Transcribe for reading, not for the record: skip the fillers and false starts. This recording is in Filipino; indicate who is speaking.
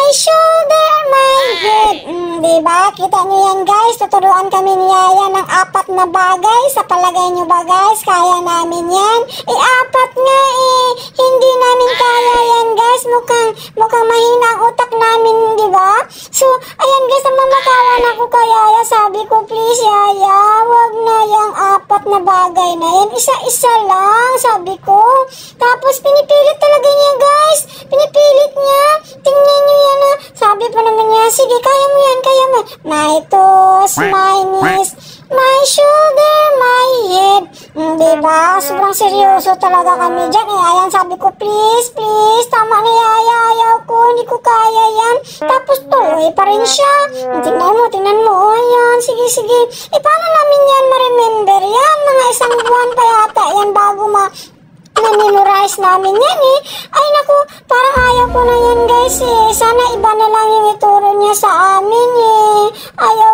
Speaker 1: shoulder, my head. Diba? Kita nyo yan guys, tuturuan kami ni Yaya ng 4 na bagay. Sa palagay nyo ba guys, kaya namin yan? 4 nga hindi namin kaya yan guys. Mukhang mahina ang utak namin, diba? So, ayan guys, namamakawan ako kay Yaya. Sabi ko, please Yaya, wag na yung 4 na bagay na yan. Isa-isa lang, sabi ko. Tapos, pinipilit talaga niya guys. Pinipilit niya. Tingnan nyo yan ha. Sabi pa naman niya, sige, kaya mo yan, kaya mo. My toes, my knees, my shoulder, my head. Diba? Sobrang seryoso talaga kami dyan. Ayan, sabi ko, please, tama na Yaya, ayaw ko, hindi ko kaya yan. Tapos tuloy pa rin siya. Tingnan mo, ayan, sige. Paano namin yan ma-remember yan? Mga 1 buwan pa yata yan bago na-memorize namin yan Ay naku, parang ayaw ko na yan guys Sana iba na lang yung ituro niya sa amin Ayaw